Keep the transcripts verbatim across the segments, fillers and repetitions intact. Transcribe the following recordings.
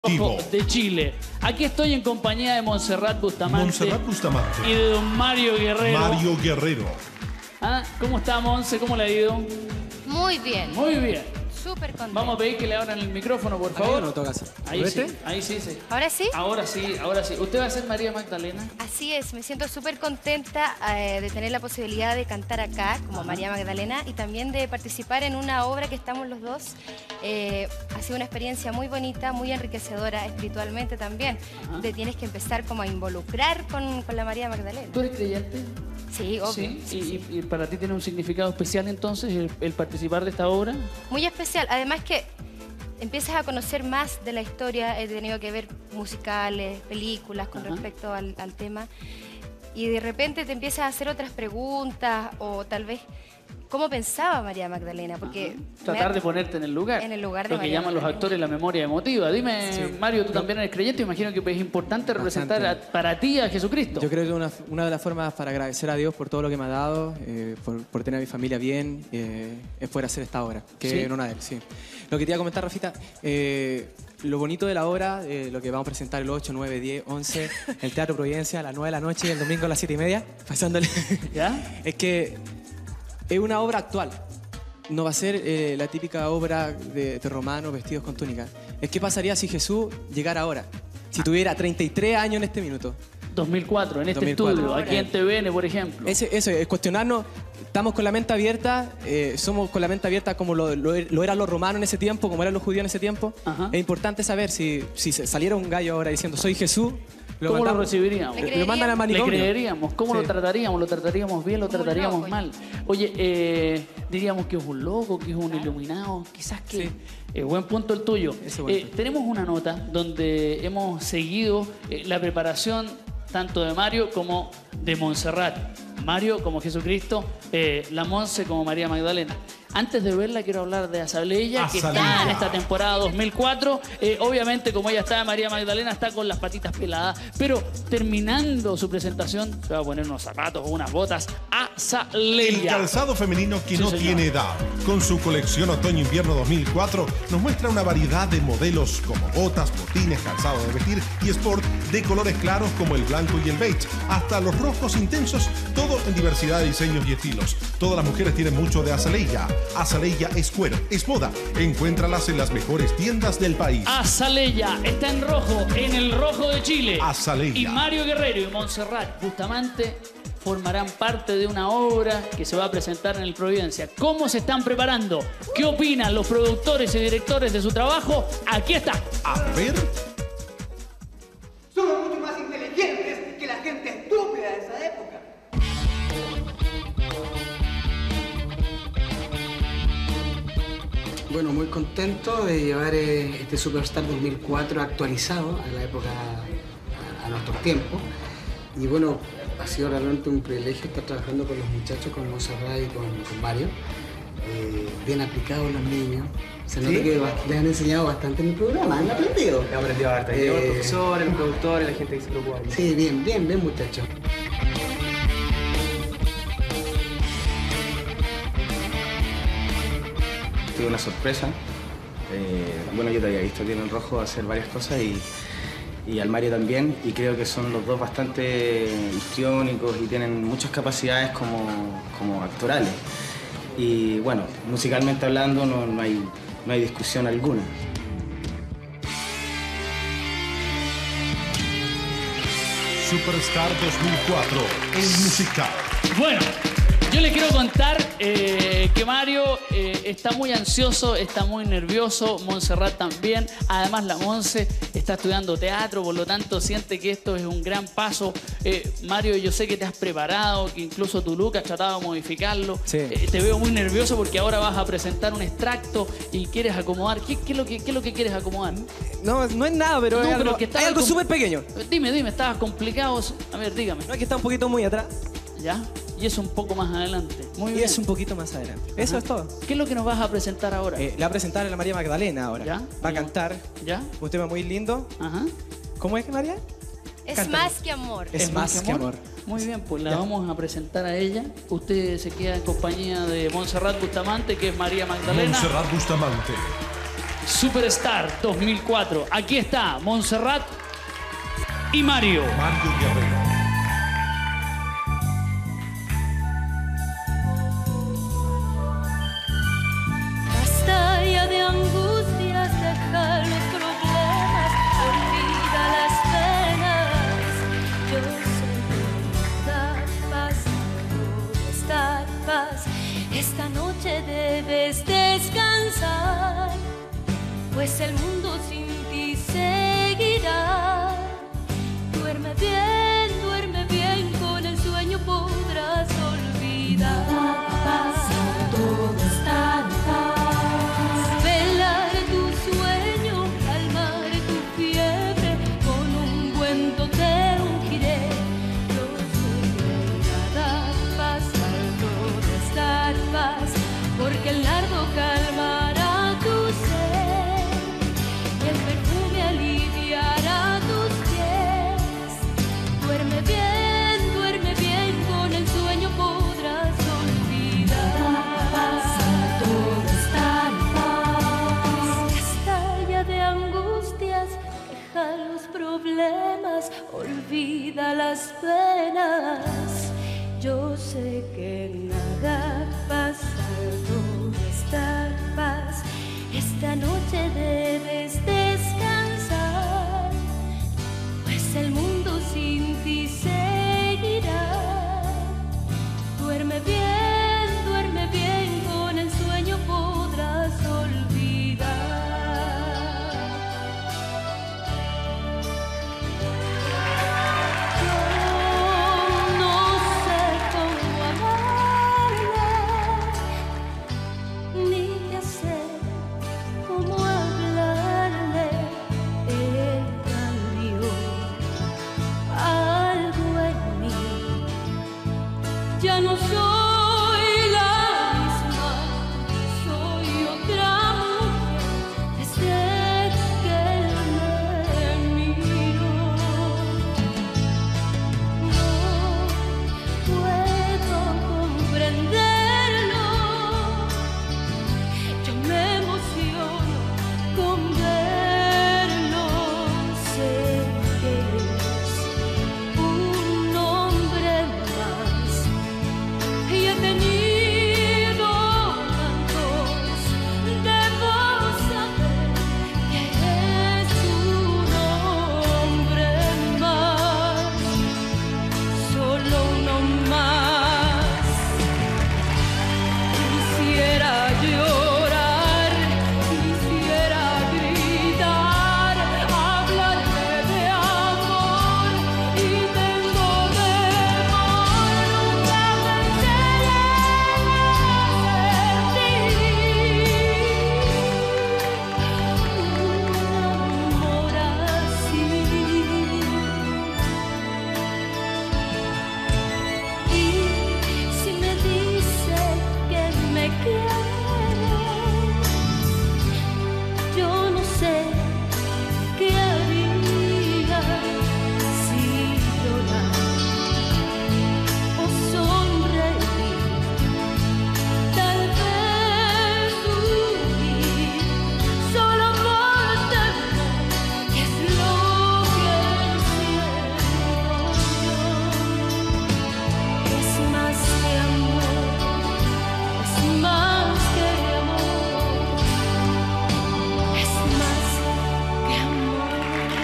De Chile. Aquí estoy en compañía de Montserrat Bustamante. Montserrat Bustamante. Y de don Mario Guerrero. Mario Guerrero. ¿Ah? ¿Cómo está, Monse? ¿Cómo le ha ido? Muy bien. Muy bien. Súper contento. Vamos a pedir que le abran el micrófono, por favor. Ahí no toca hacer. Ahí sí, ahí sí, sí. ¿Ahora sí? Ahora sí, ahora sí. ¿Usted va a ser María Magdalena? Así es, me siento súper contenta eh, de tener la posibilidad de cantar acá como Ajá. María Magdalena y también de participar en una obra que estamos los dos. Eh, ha sido una experiencia muy bonita, muy enriquecedora espiritualmente también. Ajá. Te tienes que empezar como a involucrar con, con la María Magdalena. ¿Tú eres creyente? Sí, obvio. ¿Sí? Sí, ¿Y, sí. y para ti tiene un significado especial entonces el, el participar de esta obra? Muy especial. Además que empiezas a conocer más de la historia. He tenido que ver musicales, películas con Ajá. respecto al, al tema. Y de repente te empiezas a hacer otras preguntas o tal vez cómo pensaba María Magdalena. Porque tratar de ponerte en el lugar. En el lugar de Lo que María llaman los Magdalena. actores la memoria emotiva. Dime, sí. Mario, tú también eres creyente. Imagino que es importante representar a, para ti a Jesucristo. Yo creo que una, una de las formas para agradecer a Dios por todo lo que me ha dado, eh, por, por tener a mi familia bien, eh, es poder hacer esta obra, que ¿Sí? en honor a él, sí. Lo que te iba a comentar, Rafita, eh, lo bonito de la obra, eh, lo que vamos a presentar el ocho, nueve, diez, once, el Teatro Providencia a las nueve de la noche y el domingo a las siete y media, pasándole, ¿Ya? es que es una obra actual. No va a ser eh, la típica obra de, de romanos vestidos con túnica. Es qué pasaría si Jesús llegara ahora, si tuviera treinta y tres años en este minuto. dos mil cuatro, en este dos mil cuatro. estudio, aquí en T V N, por ejemplo. Ese, eso es cuestionarnos. Estamos con la mente abierta, eh, somos con la mente abierta como lo, lo, lo eran los romanos en ese tiempo, como eran los judíos en ese tiempo. Ajá. Es importante saber si, si saliera un gallo ahora diciendo soy Jesús. Lo ¿Cómo mandamos, lo recibiríamos? Le, lo mandan al manicomio. Le creeríamos. ¿Cómo sí. lo trataríamos? ¿Lo trataríamos bien? ¿Lo trataríamos loco, mal? Oye, eh, diríamos que es un loco, que es un iluminado. Quizás que... Sí. Eh, buen punto el tuyo. Eh, tenemos una nota donde hemos seguido eh, la preparación tanto de Mario como de Montserrat. Mario como Jesucristo, eh, la Monse como María Magdalena. Antes de verla quiero hablar de Azalea, que está en esta temporada dos mil cuatro. Eh, obviamente, como ella está, María Magdalena está con las patitas peladas, pero terminando su presentación se va a poner unos zapatos o unas botas. Azalea. El calzado femenino que Sí, no señor. tiene edad. Con su colección Otoño-Invierno dos mil cuatro nos muestra una variedad de modelos como botas, botines, calzado de vestir y sport de colores claros como el blanco y el beige, hasta los rojos intensos, todo en diversidad de diseños y estilos. Todas las mujeres tienen mucho de Azalea. Azalea es cuero, es moda. Encuéntralas en las mejores tiendas del país. Azalea está en rojo, en el rojo de Chile. Azalea. Y Mario Guerrero y Montserrat Bustamante formarán parte de una obra que se va a presentar en el Providencia. ¿Cómo se están preparando? ¿Qué opinan los productores y directores de su trabajo? Aquí está. A ver. Somos mucho más inteligentes que la gente estúpida de esa época. Bueno, muy contento de llevar eh, este Superstar dos mil cuatro actualizado a la época, a, a nuestros tiempos. Y bueno, ha sido realmente un privilegio estar trabajando con los muchachos, con Montserrat y con, con Mario. Eh, bien aplicados los niños. Se nota ¿Sí? que les han enseñado bastante en el programa, han aprendido. He aprendido harto. Eh, los profesores, los productores, la gente que se preocupa. Sí, bien, bien, bien muchachos. Tuve una sorpresa. Eh, bueno, yo te había visto aquí en el rojo hacer varias cosas y, y al Mario también. Y creo que son los dos bastante histriónicos y tienen muchas capacidades como, como actorales. Y bueno, musicalmente hablando no, no, hay, no hay discusión alguna. Superstar dos mil cuatro, el musical. Bueno, yo les quiero contar eh, que Mario eh, está muy ansioso, está muy nervioso, Montserrat también. Además, la Monse está estudiando teatro, por lo tanto siente que esto es un gran paso. Eh, Mario, yo sé que te has preparado, que incluso tu look has tratado de modificarlo. Sí. Eh, te veo muy nervioso porque ahora vas a presentar un extracto y quieres acomodar. ¿Qué, qué, es, lo que, qué es lo que quieres acomodar? No, no es nada, pero No, es pero algo, que estaba hay algo com- súper pequeño. Dime, dime, estabas complicado. A ver, dígame. No es que está un poquito muy atrás ¿Ya? Y eso un poco más adelante. Muy y bien. es un poquito más adelante. Eso Ajá. es todo. ¿Qué es lo que nos vas a presentar ahora? Eh, le va a presentar a la María Magdalena ahora. ¿Ya? Va a cantar ¿Ya? un tema muy lindo. Ajá. ¿Cómo es, María? Es Cántalo. más que amor. Es más que amor. Muy bien, pues la Ya. vamos a presentar a ella. Usted se queda en compañía de Montserrat Bustamante, que es María Magdalena. Montserrat Bustamante. Superstar dos mil cuatro. Aquí está Montserrat y Mario. Mario Guerrero. Basta ya de angustias, deja los problemas, olvida las penas. Yo sé que dar paz, todo estar paz. Esta noche debes descansar, pues el mundo sin ti seguirá. Duerme bien, duerme bien, con el sueño podrás olvidar. Todo está en paz. Velar tu sueño, calmar tu fiebre, con un cuento te ungiré. Yo soy de dar paz, al todo estar en paz, porque el nardo calmará tu ser y el perfume aliviará tus pies. Duerme bien, duerme bien, con el sueño podrás olvidar. Todo está en paz. Basta ya de angustias, deja los problemas, olvida las penas. Yo sé que nada pasa, todo está en paz. Esta noche debes descansar, pues el mundo sin ti seguirá. Duerme bien, duerme bien, con el sueño podrás olvidar. Yo no sé cómo amarle, ni qué hacer, cómo hablarle. Él cambió algo en mí. Ya no soy la misma, soy otra mujer desde que él me miró. No puedo comprenderlo, yo me emociono con verlo. Sé que es un hombre más y he tenido tantos. Debo saber que es un hombre más, solo uno más. Quisiera llorar, quisiera gritar, hablarle de amor y tengo temor. Nunca pensé en un amor así. Y si me dice que me quiere, yo no sé qué haría, si llorar o sonreír, tal vez huir, solo por temor, que es lo que siento yo. Es más que amor, es más que amor, es más que amor.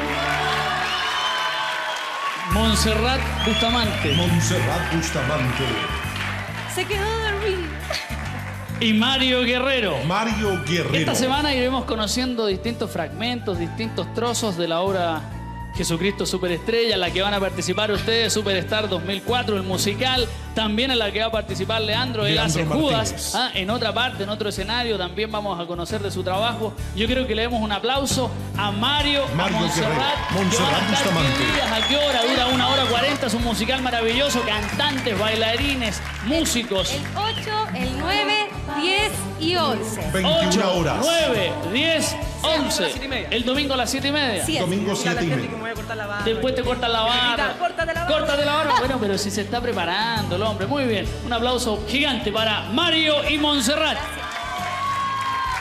Montserrat Bustamante Montserrat Bustamante. Se quedó dormido. y Mario Guerrero. Mario Guerrero. Esta semana iremos conociendo distintos fragmentos, distintos trozos de la obra Jesucristo Superestrella, en la que van a participar ustedes, Superstar dos mil cuatro, el musical, también en la que va a participar Leandro, él hace Leandro Judas, ¿ah? En otra parte, en otro escenario, también vamos a conocer de su trabajo. Yo creo que le demos un aplauso a Mario, Mario a Montserrat, Guerrero. Montserrat que van a estar Bustamante. divididas. ¿A qué hora? Dura una hora cuarenta, es un musical maravilloso, cantantes, bailarines, músicos. El ocho, el nueve, diez y once. veintiuna ocho, horas. nueve, diez, once. El domingo a las siete y media. Sí. Domingo siete y media. Después te cortan la barba. Córtate la barba. Córtate la barba. Bueno, pero si se está preparando el hombre. Muy bien. Un aplauso gigante para Mario y Montserrat.